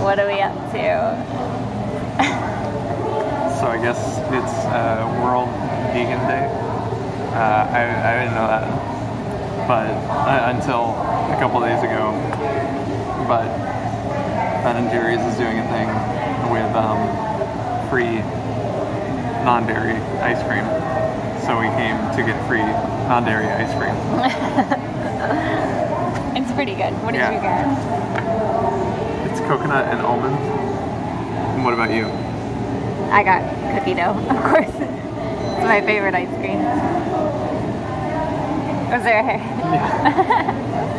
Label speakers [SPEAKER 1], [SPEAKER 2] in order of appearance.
[SPEAKER 1] what are we up to?
[SPEAKER 2] So I guess it's World Vegan Day. I didn't know that, but until a couple days ago. But Ben & Jerry's is doing a thing with free non-dairy ice cream. So we came to get free non-dairy ice cream.
[SPEAKER 1] It's pretty good. What did you get?
[SPEAKER 2] It's coconut and almond. And what about you?
[SPEAKER 1] I got cookie dough, of course. It's my favorite ice cream. Was there?
[SPEAKER 2] Yeah.